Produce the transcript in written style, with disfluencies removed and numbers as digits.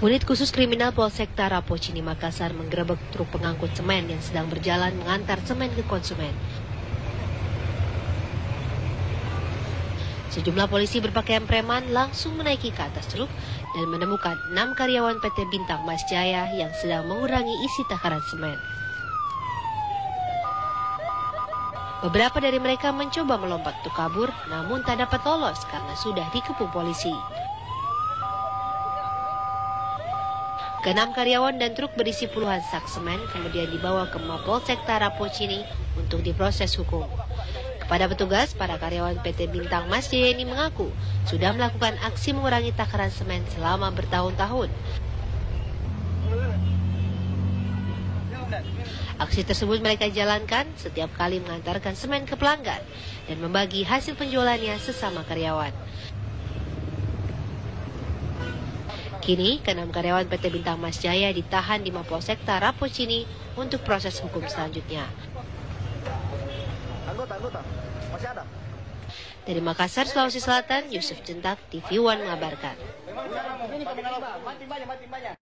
Unit khusus kriminal Polsekta Rapocini Makassar menggerebek truk pengangkut semen yang sedang berjalan mengantar semen ke konsumen. Sejumlah polisi berpakaian preman langsung menaiki ke atas truk dan menemukan 6 karyawan PT Bintang Mas Jaya yang sedang mengurangi isi takaran semen. Beberapa dari mereka mencoba melompat untuk kabur, namun tak dapat lolos karena sudah dikepung polisi. Keenam karyawan dan truk berisi puluhan sak semen kemudian dibawa ke Mapolsekta Rapocini untuk diproses hukum. Kepada petugas, para karyawan PT Bintang Mas Jaya ini mengaku sudah melakukan aksi mengurangi takaran semen selama bertahun-tahun. Aksi tersebut mereka jalankan setiap kali mengantarkan semen ke pelanggan dan membagi hasil penjualannya sesama karyawan. Kini, keenam karyawan PT Bintang Mas Jaya ditahan di Mapolsekta Rapocini untuk proses hukum selanjutnya. Anggota, masih ada? Dari Makassar, Sulawesi Selatan, Yusuf Jentak, TV One mengabarkan.